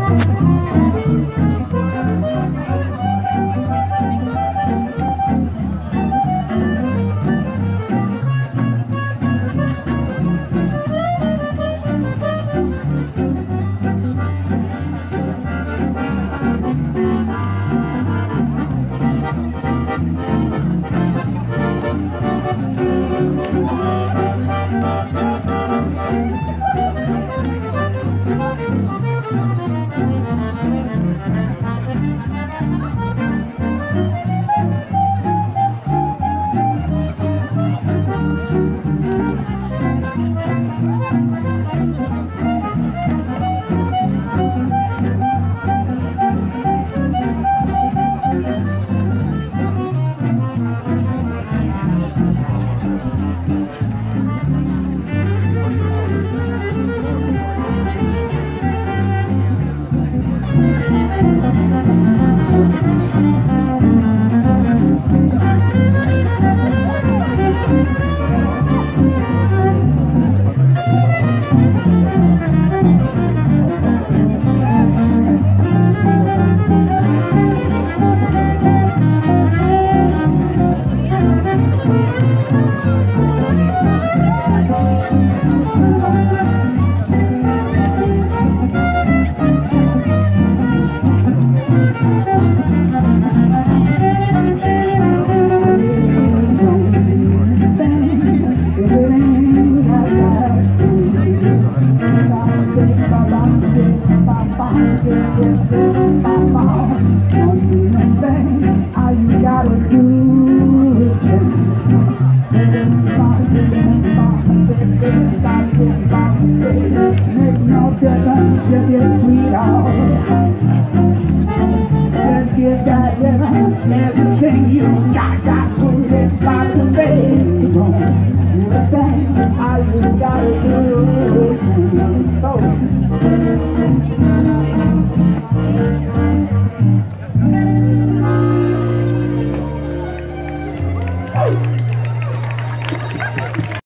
All you gotta do is make no difference if you're sweetheart. Just give that rhythm everything you got put it by the bed. The thing all you gotta do is